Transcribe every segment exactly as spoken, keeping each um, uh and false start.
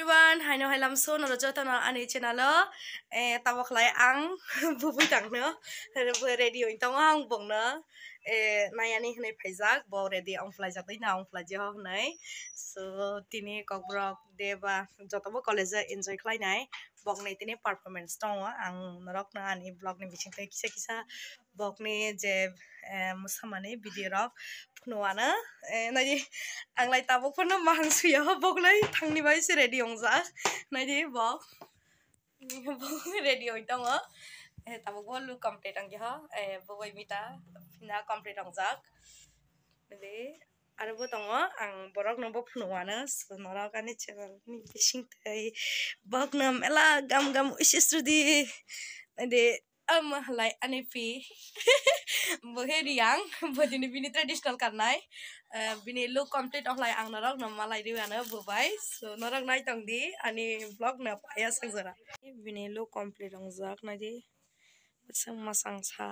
everyone, hai no hai lam so no rojo no ani channel eh tabok lai ang bubui tang no radio intong ang bong no eh nayani hnai phaijak bo ready ang fly jak dai na ang fly je ho hnai so tini kokborok deba jotobo college enjoy khlai nai bok nei tini performance tong ang norok na ani blog ni bising tai kisa kisa bok ni je musamani video rok nuana nai ang lai tabok phono mahang suya bok lai thangni bai se ready ongjak nai di bok ready oi tongo eh tabok bo lu complete ang ha eh boi mita na complete ongjak de arbo tongo ang borok no bo phunuana so norok ani channel ni bising tai bok na mela gam gam isisrudi de am lai ani pi boheriang bodini bini traditional karnai bini look complete of lai ang norok no malai riwana bubai so norok nai tong di ani vlog na paya sangjara bini look complete ongjak nai di sang masang sa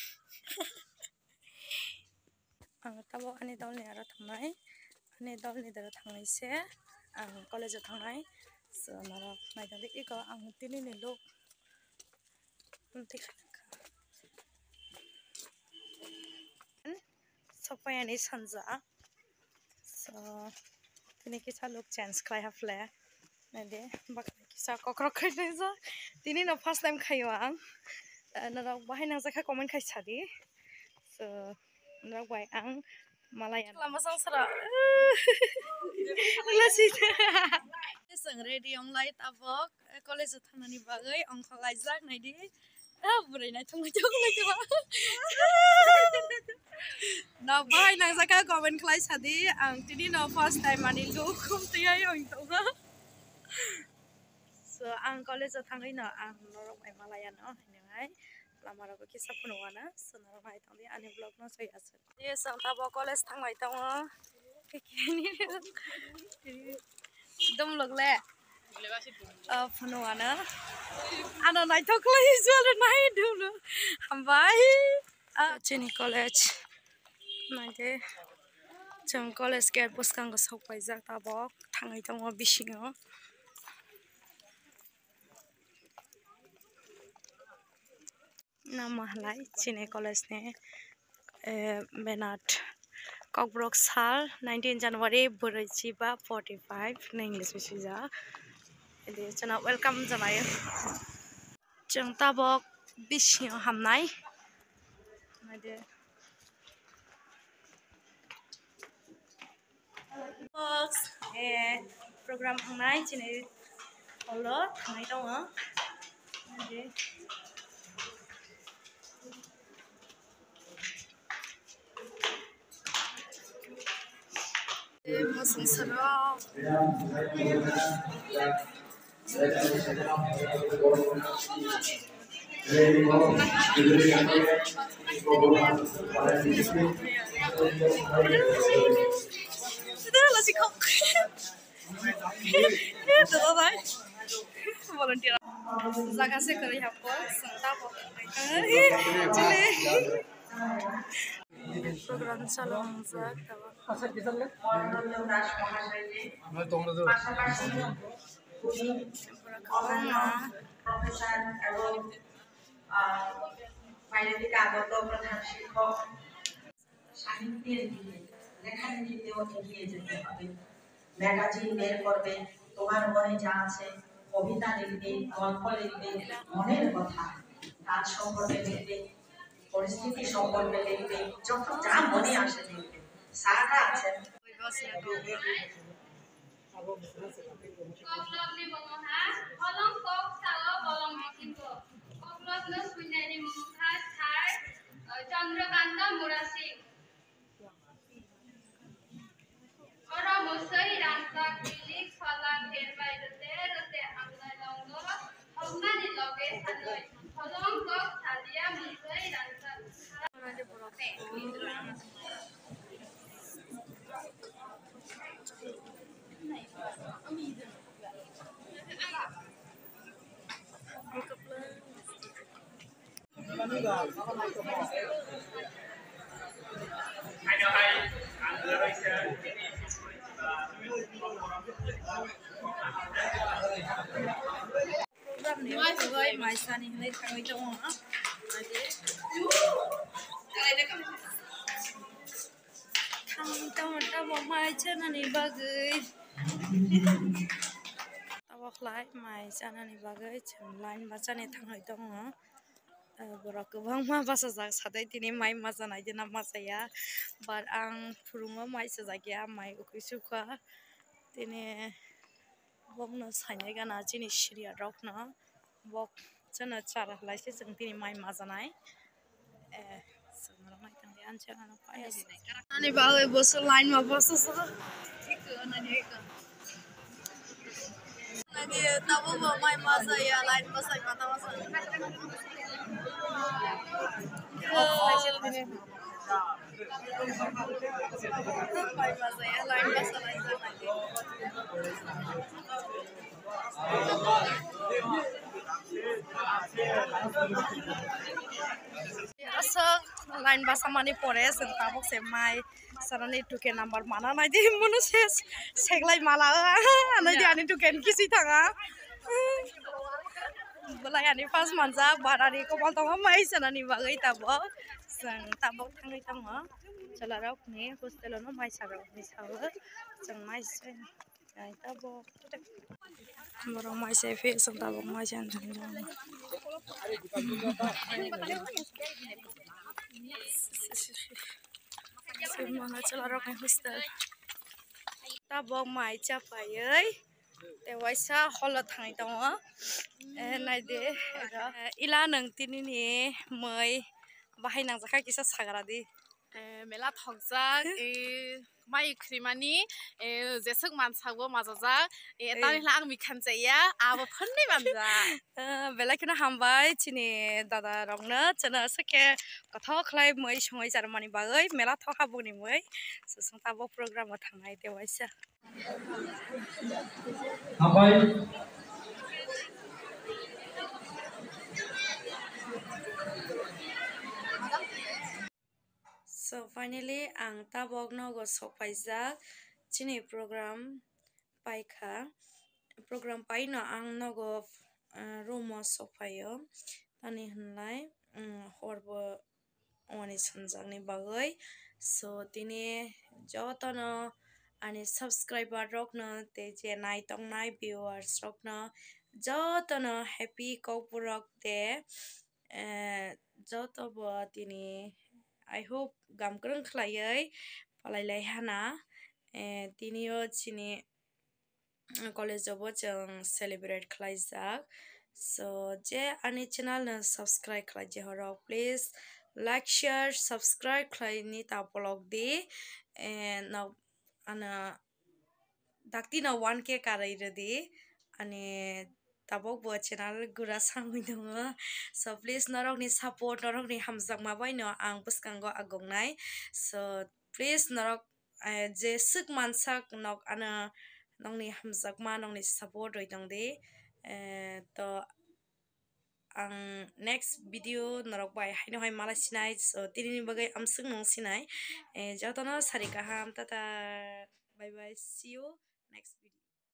ang tabo ani dol ni ara thangnai ani dol ni dara thangnai se ang college thangnai so norok nai tong di iko ang tini ni look Sopayani sanja so tini kisa look chance khai hafle nade bak kisa kokrok khai ja tini no first time khayo ang narok bahai nang jakha comment khai sadi so narok bai ang malaya lama sangsara lasi sang ready ong lai tabok college thanani bagai ong khalai jak naidi burai nai thong jong lai ka na bahai nang jaka comment khlai sadi ang tini no first time ani go khum tiyai ong tonga so ang college thangai no ang norok mai malaya no hinai lamara ko kisa phunuana so norok mai tangdi ani vlog no chai ase ye sang tabo college thangai tongo kini dom logle uh phunuana ano nai thoklai jol nai dulu hambai chini college nade jong college ke puskang go sokpai jak tabok thangai tongo bisingo namahlai chini college ne benat kokborok sal nineteen January boraichi ba forty-five na english bisija ede chana welcome janai jong tabok bisingo hamnai nade box eh program hangnai chini holo thangai tongo nade masang sarap sudah lasik kok itu apa volunteer jaga se kari hapo santa po chile program salon jak বাইরেদিকে আগত প্রধান শিক্ষক সাহিত্যের দিকে লেখালেখিতেও এগিয়ে যেতে হবে magazine বের করবে তোমার মনে যা আছে কবিতা লিখবে গল্প লিখবে মনের কথা কাজ সম্পর্কে লিখবে পরিস্থিতি সম্পর্কে লিখবে যত যা মনে আসে লিখবে সারাটা আছে Kokborokni bongha kolom kok salo kolom bikinko kokborokno suinani mungha sar Chandrakanta Murasing ora mosai ranta kilik sala kherbai rote rote amnai longo hogmani loge thanoi kolom kok salia mosai ranta onade borote I know I Niyo kuhay maisa ni hilay tangoy to mo. Ade. Tang tang tabo maisa na ni bagay. Tawak lai maisa na ni bagay chum line baca ni tangoy to mo. Borok गोबां मा बासा जाग सादै दिनै माइ मा जानाय दिना मा जाया बाट आं फुरुङो माइ जागिया माइ उखैसुखा दिनै बकनो साइनाय गाना दिनै सिरिया रखनो बक जोंनो चार लाइसे जों दिनै माइ मा जानाय ए जोंनो माइ थांदे आनचाना पाया आनि बागै बसो लाइन मा बसो स ठीक नानि एक नानि ताबो माइ मा जाया लाइन बसाय माता बसा Bye bye ya line basa line Asal line basa mani pore sentabok se mai sarani tuke number mana nai di munu ses seglai mala anai di ani tuken kisi thanga Belai ani pas manja barani kopal tonga mai sanani bagai tabo sang tabok thangai tonga chalarok ni hostel no mai sarok ni sawo sang mai se ai tabok moro mai se fe sang tabok mai jan thang Semana chalarok ni hostel tabok mai chapayai Tewaisa holo thangai tonga naide ila nang tinini moi bahainang jaka kisa sagradi मेला थगजाक ए माइ ख्रिमानि ए जेसक मानसागो माजाजाक ए तानिला आं मिखान जाया आबो फन्नै मानजा बेलाखिना हामबाय चिनि दादा रंनो चना सके कथा खलाय मै संय जारमानि बागै मेला थखा बनि मै ससं ताबो प्रोग्राम थांनाय देवाइसा हामबाय So finally ang tabok nogo sopaijak chini program paika program paino ang nogo room sopayo tani hunlai horbo oni sanjakni bagai so tini jotono ani subscriber rokno te je nai tongnai viewers rokno jotono happy kokborok te joto bo tini I hope gamkrung khlaiai palailai hana tinio chini college obo chung celebrate khlaijak so je ani channel no subscribe khlaije horok please like share subscribe khlaini ta polok di and now ana dakti na one k karai redi ani tabok bo channel gura sangui dongo so please norok ni support norok ni hamjak ma bai no ang bwskango agongnai so please norok je suk mansak nok ana nongni hamjak ma nongni support roi tongdi to ang next video norok bai haino hai mala sinai so tinini bagai amsung nong sinai jotono sarika ham tata bye bye see you next